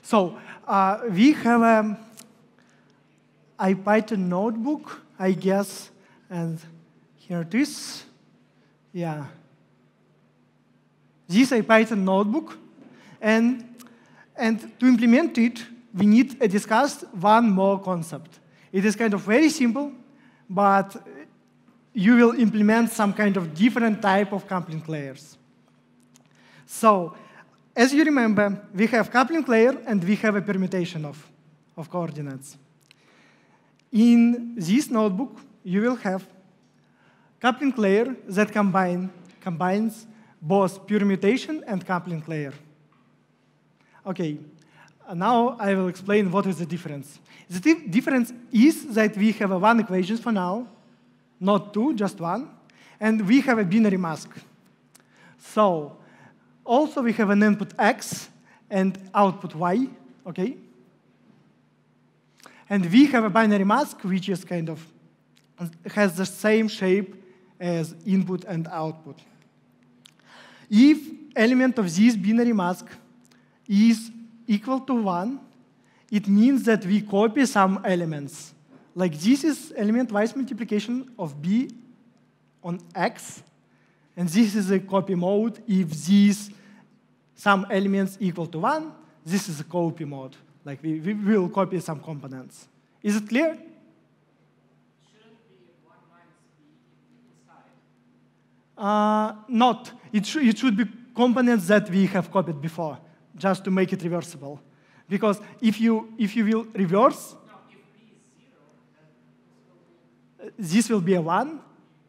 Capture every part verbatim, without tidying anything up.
So uh, we have a IPython notebook, I guess, and here it is. Yeah. This IPython notebook, and, and to implement it, we need to discuss one more concept. It is kind of very simple, but you will implement some kind of different type of coupling layers. So, as you remember, we have coupling layer and we have a permutation of, of coordinates. In this notebook, you will have coupling layer that combine, combines both permutation and coupling layer. Okay, now I will explain what is the difference. The di difference is that we have a one equation for now, not two, just one, and we have a binary mask. So, also we have an input x and output y, okay? And we have a binary mask which is kind of has the same shape as input and output. If element of this binary mask is equal to one, it means that we copy some elements. Like this is element-wise multiplication of b on x, and this is a copy mode if these some elements equal to one, this is a copy mode. Like we, we will copy some components. Is it clear? Shouldn't be one minus b inside. Uh, not. It, sh it should be components that we have copied before, just to make it reversible. Because if you, if you will reverse, No, if b is zero, then this will be a one.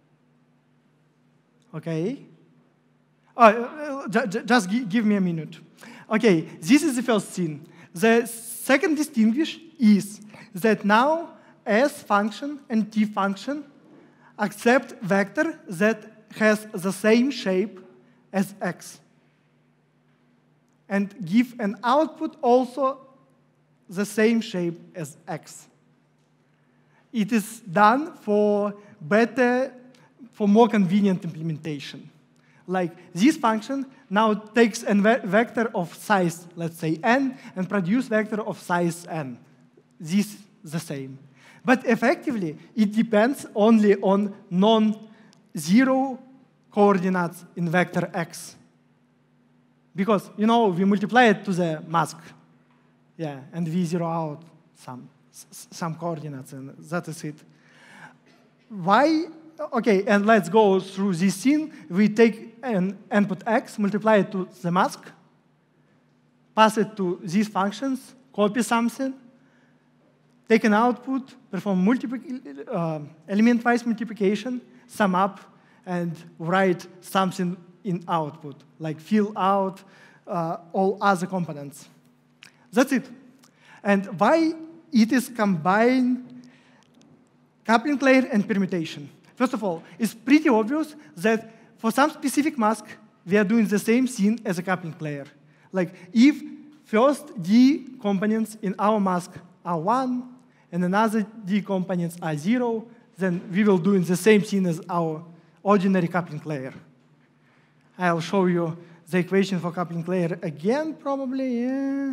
Okay. Oh, uh, ju just gi give me a minute. Okay, this is the first thing. The second distinguish is that now S function and T function accept vector that has the same shape as X, and give an output also the same shape as X. It is done for better, for more convenient implementation. Like this function now takes a ve vector of size, let's say n, and produce vector of size n. This is the same. But effectively, it depends only on non-zero coordinates in vector x. Because, you know, we multiply it to the mask. Yeah, and we zero out some, some coordinates, and that is it. Why? Okay, and let's go through this scene. We take an input x, multiply it to the mask, pass it to these functions, copy something, take an output, perform uh, element-wise multiplication, sum up, and write something in output, like fill out uh, all other components. That's it. And why it is combined coupling layer and permutation? First of all, it's pretty obvious that for some specific mask, we are doing the same thing as a coupling layer. Like if first D components in our mask are one, and another D components are zero, then we will do the same thing as our ordinary coupling layer. I'll show you the equation for coupling layer again, probably. Yeah.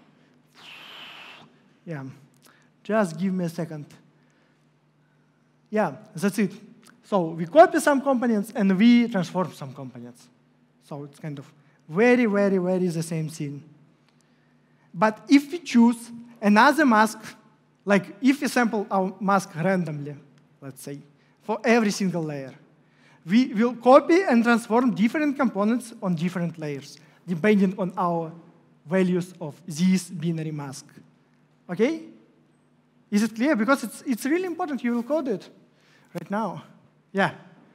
Yeah. Just give me a second. Yeah, that's it. So we copy some components and we transform some components. So it's kind of very, very, very the same thing. But if we choose another mask, like if we sample our mask randomly, let's say, for every single layer, we will copy and transform different components on different layers, depending on our values of this binary mask. Okay? Is it clear? Because it's, it's really important. You will code it right now. Yeah.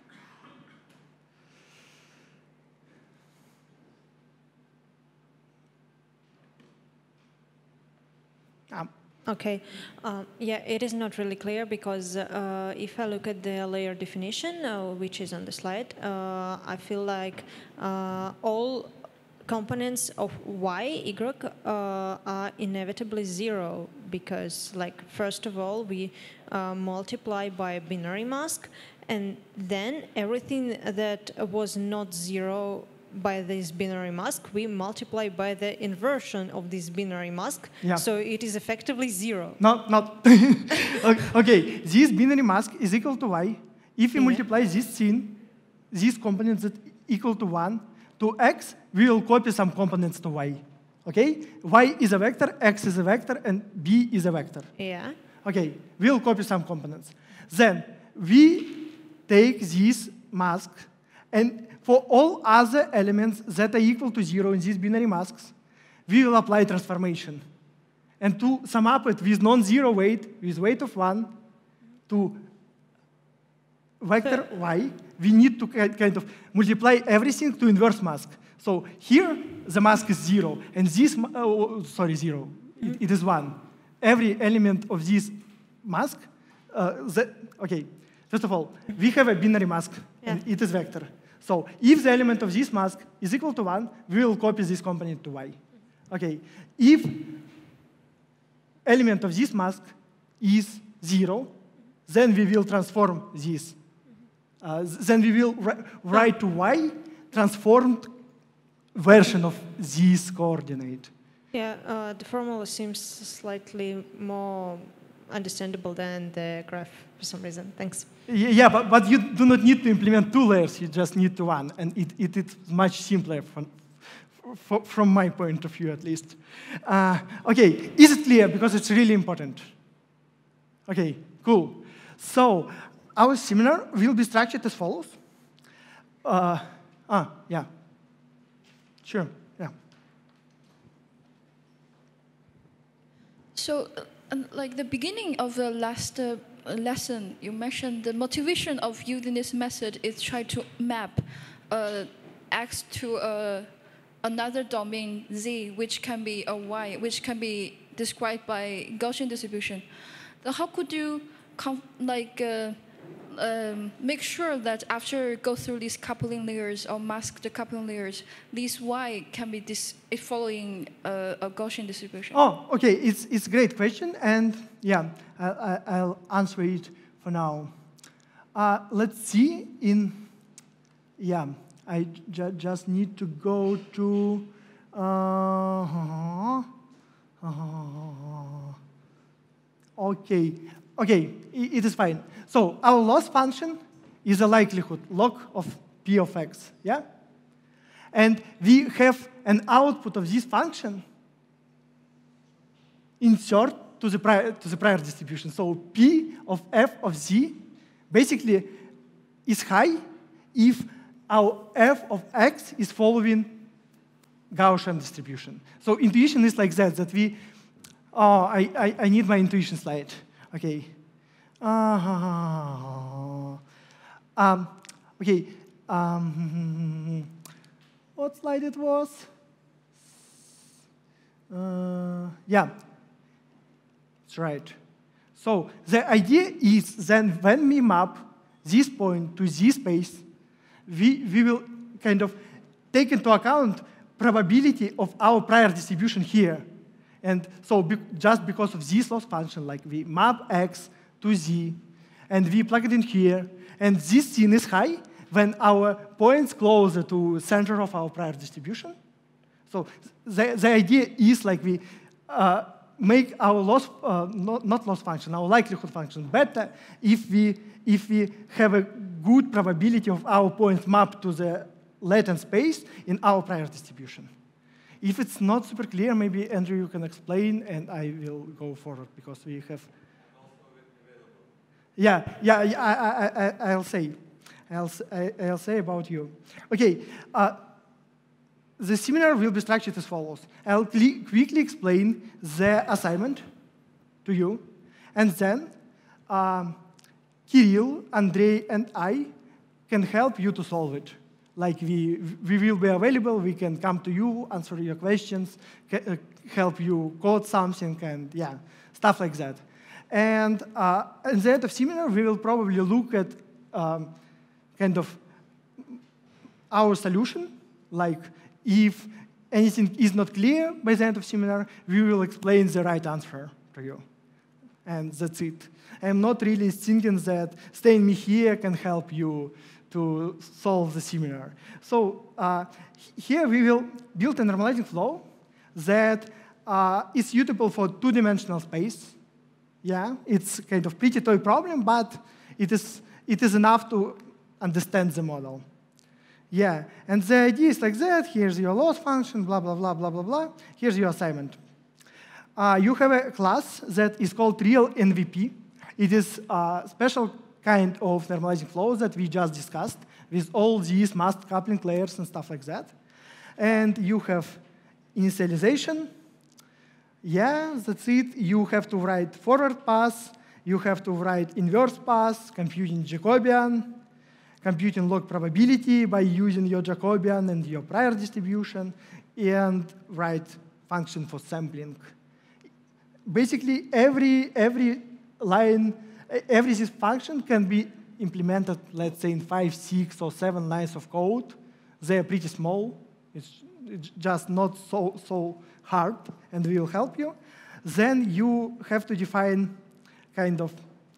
Um, Okay. Um, yeah, it is not really clear because uh, if I look at the layer definition, uh, which is on the slide, uh, I feel like uh, all components of y, y uh, are inevitably zero because, like, first of all, we uh, multiply by a binary mask, and then everything that was not zero by this binary mask, we multiply by the inversion of this binary mask. Yeah. So it is effectively zero. Not, not. Okay, this binary mask is equal to y. If we Yeah. multiply this scene, these components that equal to one, to x, we will copy some components to y. Okay? Y is a vector, x is a vector, and b is a vector. Yeah. Okay, we'll copy some components. Then we take this mask, and for all other elements that are equal to zero in these binary masks, we will apply transformation. And to sum up it with non-zero weight, with weight of one, to vector y, we need to ki- kind of multiply everything to inverse mask. So here, the mask is zero, and this, ma- oh, sorry, zero, it, it is one. Every element of this mask, uh, the, okay, first of all, we have a binary mask, and Yeah. it is vector. So if the element of this mask is equal to one, we will copy this component to y. Okay, if element of this mask is zero, then we will transform this. Uh, then we will ri- write to y transformed version of this coordinate. Yeah, uh, the formula seems slightly more understandable than the graph for some reason. Thanks. Y- Yeah, but, but you do not need to implement two layers, you just need to one, and it, it is much simpler from, f- from my point of view at least. Uh, okay, is it clear? Because it's really important. Okay, cool. So our seminar will be structured as follows. Uh, ah, yeah. Sure, yeah. So, uh, um, like the beginning of the last uh, lesson, you mentioned the motivation of using this method is try to map uh, x to uh, another domain z, which can be a y, which can be described by Gaussian distribution. So how could you com- like uh, um, make sure that after go through these coupling layers or mask the coupling layers, these y can be dis- following uh, a Gaussian distribution? Oh, okay, it's, it's a great question, and yeah, I, I, I'll answer it for now. Uh, let's see in, yeah, I ju just need to go to, uh, okay, okay, it, it is fine. So our loss function is a likelihood, log of p of x, yeah? And we have an output of this function insert to the prior, to the prior distribution. So p of f of z basically is high if our f of x is following Gaussian distribution. So intuition is like that, that we, oh, I, I, I need my intuition slide. Okay. Uh, um, okay. Um, what slide it was? Uh, yeah, that's right. So the idea is then when we map this point to this space, we, we will kind of take into account probability of our prior distribution here. And so be, just because of this loss function, like we map x to z, and we plug it in here, and this scene is high when our points closer to center of our prior distribution. So the, the idea is like we uh, make our loss, uh, not, not loss function, our likelihood function better if we, if we have a good probability of our points mapped to the latent space in our prior distribution. If it's not super clear, maybe Andrew, you can explain, and I will go forward because we have. Yeah, yeah, yeah I, I, I, I'll say, I'll, I'll say about you. Okay, uh, the seminar will be structured as follows. I'll quickly explain the assignment to you, and then um, Kirill, Andrei, and I can help you to solve it. Like we, we will be available, we can come to you, answer your questions, help you code something, and yeah, stuff like that. And uh, at the end of seminar, we will probably look at um, kind of our solution, like if anything is not clear by the end of seminar, we will explain the right answer to you. And that's it. I'm not really thinking that staying me here can help you to solve the seminar. So uh, here we will build a normalizing flow that uh, is suitable for two-dimensional space. Yeah, it's kind of pretty toy problem, but it is, it is enough to understand the model. Yeah, and the idea is like that. Here's your loss function, blah, blah, blah, blah, blah, blah. Here's your assignment. Uh, you have a class that is called real N V P. It is a special kind of normalizing flow that we just discussed with all these masked coupling layers and stuff like that. And you have initialization. Yeah, that's it. You have to write forward pass. You have to write inverse pass, computing Jacobian, computing log probability by using your Jacobian and your prior distribution, and write function for sampling. Basically, every, every line, every this function can be implemented, let's say, in five, six, or seven lines of code. They're pretty small. It's, it's just not so, so hard, and we will help you. Then you have to define kind of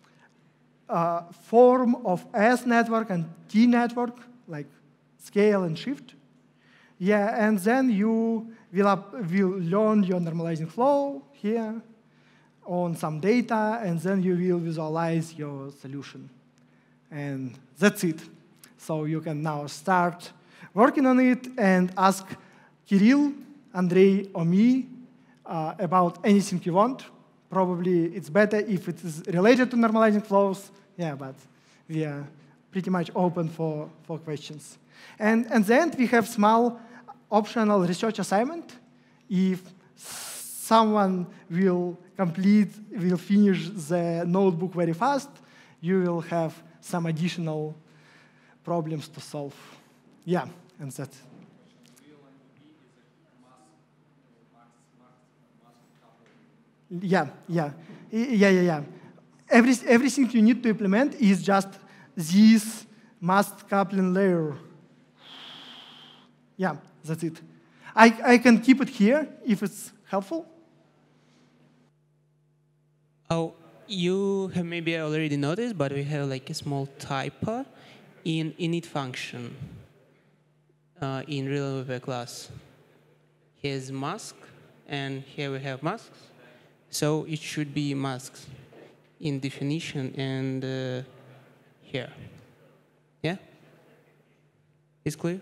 uh, form of S network and T network, like scale and shift. Yeah, and then you will, up, will learn your normalizing flow here on some data, and then you will visualize your solution. And that's it. So you can now start working on it and ask Kirill, Andrei, or me uh, about anything you want. Probably it's better if it is related to normalizing flows. Yeah, but we are pretty much open for, for questions. And at the end, we have small optional research assignment. If someone will complete, will finish the notebook very fast, you will have some additional problems to solve. Yeah, and that's Yeah, yeah, yeah, yeah, yeah. Every, everything you need to implement is just this masked coupling layer. Yeah, that's it. I, I can keep it here if it's helpful. Oh, you have maybe already noticed, but we have like a small typo in init function uh, in real M V P class. Here's mask, and here we have masks. So it should be masks in definition and uh, here. Yeah? Is clear?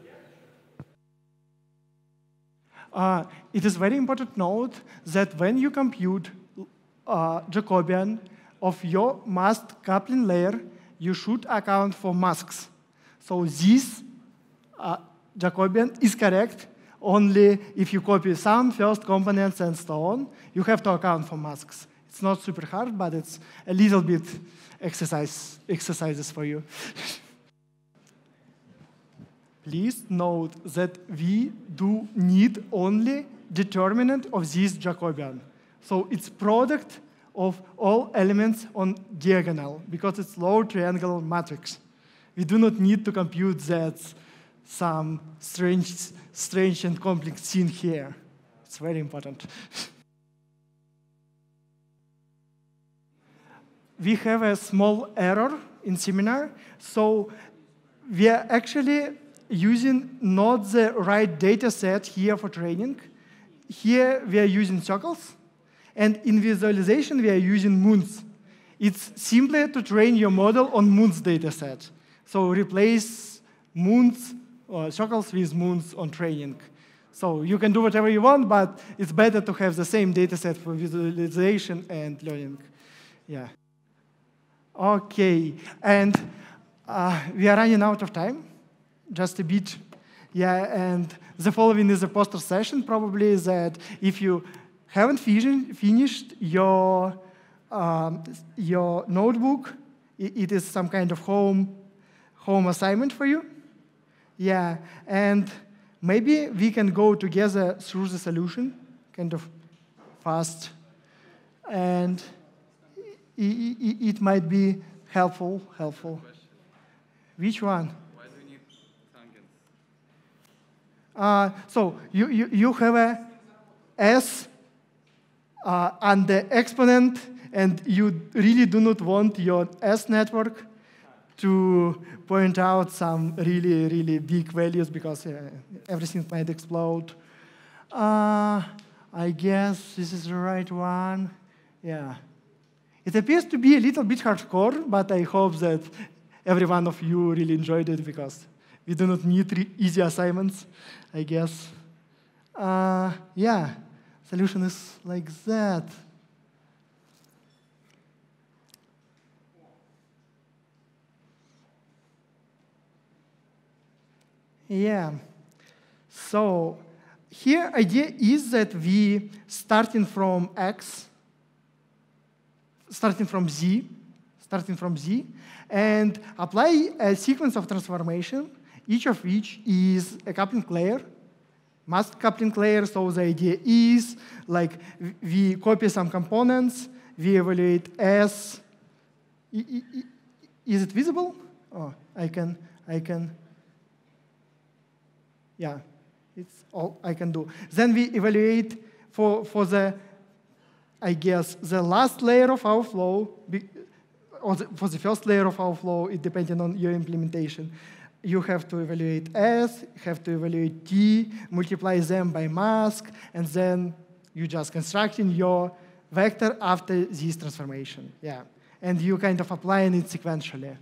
Uh, it is very important to note that when you compute uh, Jacobian of your masked coupling layer, you should account for masks. So this uh, Jacobian is correct only if you copy some first components and so on. You have to account for masks. It's not super hard, but it's a little bit exercise, exercises for you. Please note that we do need only determinant of this Jacobian. So it's product of all elements on diagonal, because it's low triangular matrix. We do not need to compute that some strange, strange and complex thing here. It's very important. We have a small error in seminar. So we are actually using not the right data set here for training. Here we are using circles. And in visualization, we are using moons. It's simpler to train your model on moons data set. So replace moons or circles with moons on training. So you can do whatever you want, but it's better to have the same data set for visualization and learning. Yeah. Okay, and uh, we are running out of time, just a bit. Yeah, and the following is a poster session, probably, that if you haven't finished your, um, your notebook, it is some kind of home, home assignment for you. Yeah, and maybe we can go together through the solution, kind of fast. And it, it might be helpful, helpful. Which one? Why do you need tangents? Uh, so you, you, you have a S uh, and the exponent, and you really do not want your S network to point out some really, really big values because uh, everything might explode. Uh, I guess this is the right one. Yeah. It appears to be a little bit hardcore, but I hope that every one of you really enjoyed it because we do not need re- easy assignments, I guess. Uh, yeah, solution is like that. Yeah. So here idea is that we starting from X, starting from Z, starting from Z, and apply a sequence of transformation, each of which is a coupling layer, mask coupling layer. So the idea is like we copy some components, we evaluate S. Is it visible? Oh, I can, I can. Yeah, it's all I can do. Then we evaluate for, for the, I guess, the last layer of our flow, or the, for the first layer of our flow, it depending on your implementation. You have to evaluate S, have to evaluate T, multiply them by mask, and then you just constructing your vector after this transformation. Yeah, and you kind of applying it sequentially.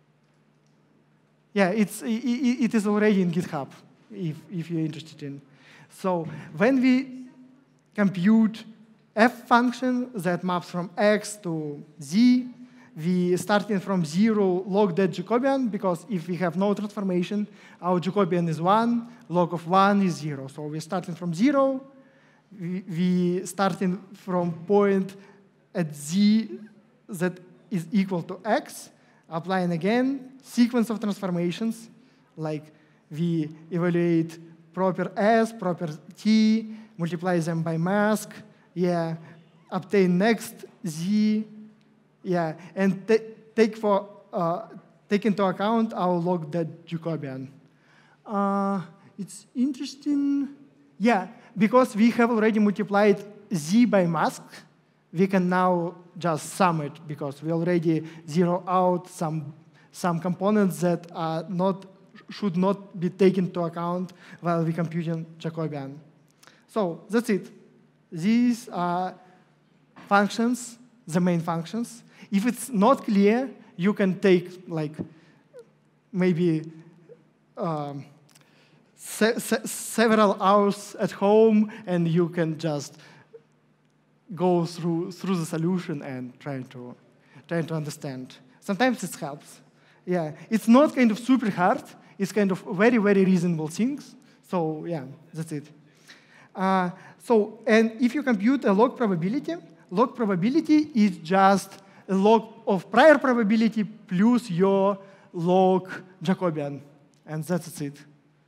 Yeah, it's, it, it is already in GitHub. If, if you're interested in. So when we compute f function that maps from x to z, we starting from zero log that Jacobian, because if we have no transformation, our Jacobian is one, log of one is zero. So we're starting from zero, we, we starting from point at z that is equal to x, applying again sequence of transformations, like we evaluate proper S, proper T, multiply them by mask, yeah, obtain next Z, yeah, and take for uh, take into account our log that Jacobian. Uh, it's interesting, yeah, because we have already multiplied Z by mask, we can now just sum it because we already zero out some some components that are not should not be taken into account while we computing Jacobian. So that's it. These are functions, the main functions. If it's not clear, you can take like maybe um, se se several hours at home, and you can just go through through the solution and try to try to understand. Sometimes it helps. Yeah, it's not kind of super hard. It's kind of very, very reasonable things. So yeah, that's it. Uh, so, and if you compute a log probability, log probability is just a log of prior probability plus your log Jacobian. And that's it.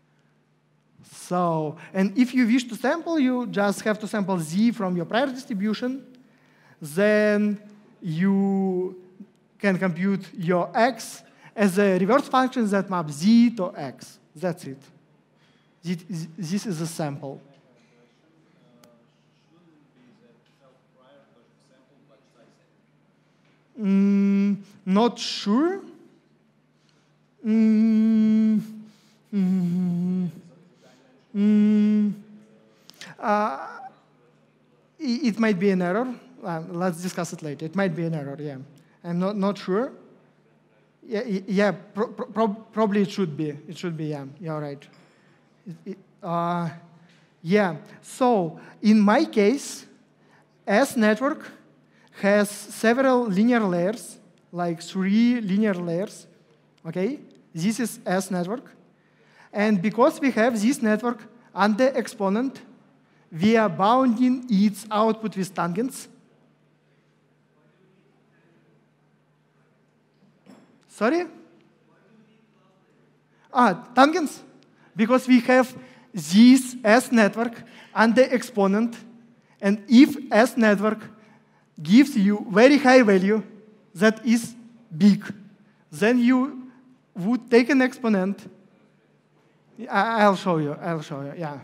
So, and if you wish to sample, you just have to sample Z from your prior distribution. Then you can compute your X as a reverse function that maps Z to X. That's it. This is a sample. Mm, not sure. Mm, mm, mm, uh, it, it might be an error. Uh, let's discuss it later. It might be an error, yeah. I'm not, not sure. Yeah, yeah pro pro probably it should be. It should be, yeah, you're right. It, it, uh, yeah, so in my case, S network has several linear layers, like three linear layers, okay? This is S network. And because we have this network under exponent, we are bounding its output with tangents. Sorry? Ah, tangents. Because we have this S network under exponent, and if S network gives you very high value that is big, then you would take an exponent. I'll show you, I'll show you, yeah.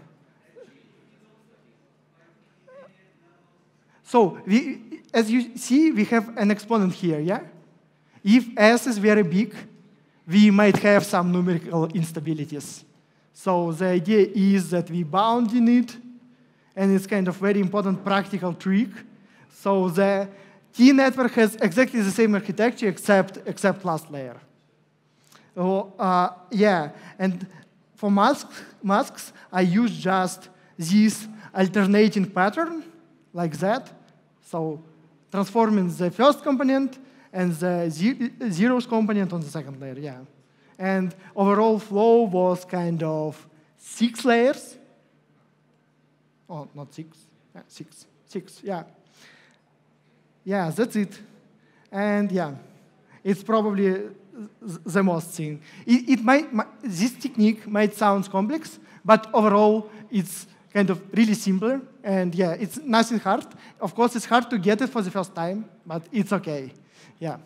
So, we, as you see, we have an exponent here, yeah? If S is very big, we might have some numerical instabilities. So the idea is that we bound in it, and it's kind of very important practical trick. So the T network has exactly the same architecture except except last layer. So uh, yeah, and for masks, masks, I use just this alternating pattern like that. So transforming the first component and the zeros component on the second layer, yeah. And overall flow was kind of six layers. Oh, not six, yeah, six, six, yeah. Yeah, that's it. And yeah, it's probably the most thing. It, it might, this technique might sound complex, but overall it's kind of really simple. And yeah, it's nothing hard. Of course, it's hard to get it for the first time, but it's okay. Yeah.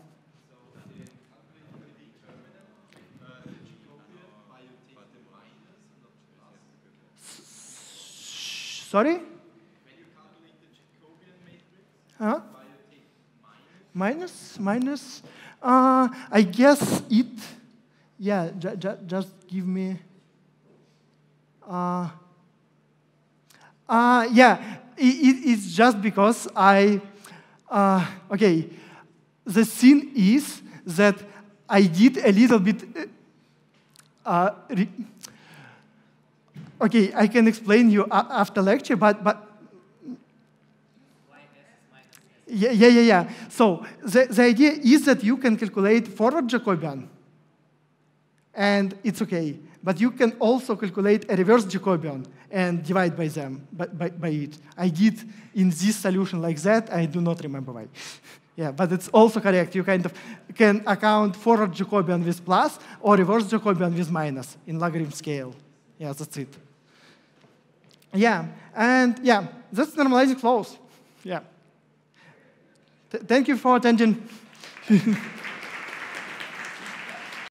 Sorry? Huh? Minus, minus. Uh, I guess it. Yeah, ju ju just give me. Uh, uh, yeah, it, it, it's just because I. Uh, okay, the thing is that I did a little bit. Uh, re okay, I can explain you after lecture, but but. Yeah, yeah, yeah, yeah. So the, the idea is that you can calculate forward Jacobian, and it's okay. But you can also calculate a reverse Jacobian and divide by them, by, by, by it. I did in this solution like that. I do not remember why. Yeah, but it's also correct. You kind of can account forward Jacobian with plus or reverse Jacobian with minus in logarithm scale. Yeah, that's it. Yeah, and yeah, that's normalizing flows. Yeah. Th- thank you for attention.